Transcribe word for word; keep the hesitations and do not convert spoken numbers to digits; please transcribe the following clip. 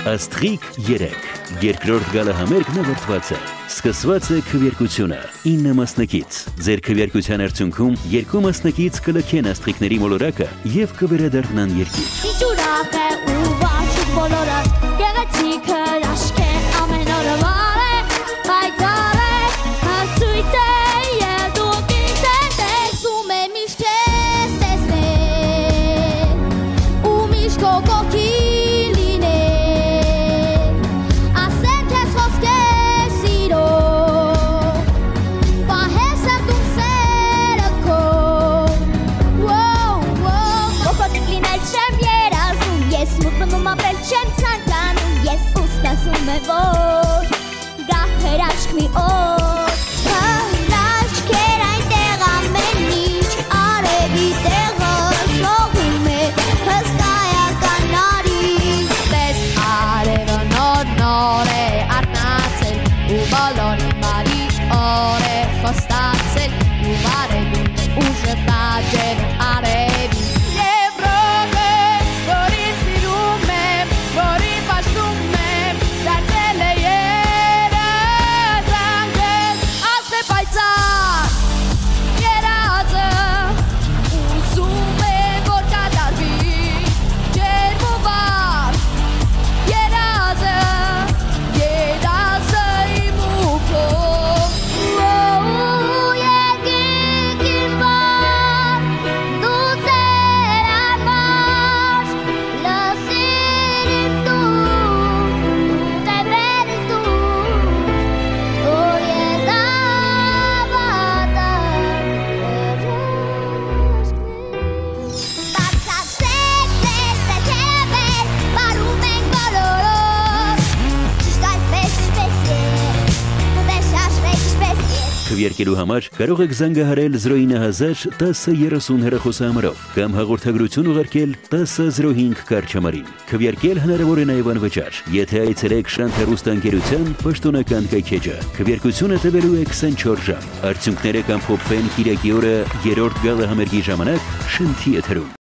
Աստղիկ երեք, երկրորդ գալը համերգ նվիրված է, սկսված է քվեարկությունը, ինը մասնակից, ձեր քվեարկության արդյունքում երկու մասնակից կլքեն աստղիկների մոլորակը և կվերադառնան երկիր։ Ինչ ուրախ է ու վարժուկ բոլորը, գեղեցիկ հրաշք է ամեն օրը վար է, պայծառ է, հարցույթ է, և դուք ինձ ես տեսում է միշտ ես տեսնել, ու միշտ քո կողքին լինել, ասել քեզ խոսքեր սիրո, պահել սրտում սերը քո, ողոքոտիկ լինել չեմ երազում, ես մութ մնում ապրել չեմ ցանկանում, ես ուստասում եմ որ գա հրաշք մի օր, հրաշքեր այնտեղ ամեն ինչ արևի տեղը շողում է հսկայական արից, տես արևը նոր նոր է արթնացել ու բոլորի մարի օր է խոստացել ու վարելուն ուժը տաջել արևի և ռոք է, որին սիրում եմ, որին պաշտում եմ, դարձել է երազանքս, աստ է պայծառ, երազը, ուզում եմ, որ կատարվի, ջերմ ու վառ, երազը, երազը իմ ու քո, երկինք իմ վար, դու սեր համար, լսիր իմ դու, տևերս դու, որ ես ավատար Բարձրացեք ձեր ծեթեր, բարում ենք բոլորով, ճիշտ այսպես ինչպես ես, մտեր շաշվեք ինչպես ես Քվեարկելու համար կարող եք զանգահարել զրո ինը հազար տասը երեսուն հեռախոսահամարով կամ հաղորդագրություն ուղարկել տասը զրո հինգ կարգչամարին։ Քվեարկել հնարավոր է նաև անվճար, եթե այցելեք Շանթ հեռուստաընկերության պաշտոնական կայքեջը։ Քվեարկությունը տևելու է քսանչորս ժամ։ Արդյունքները կամփոփվեն կիրակի օրը երրորդ գալը համերգի ժամանակ Շնթի եթերում։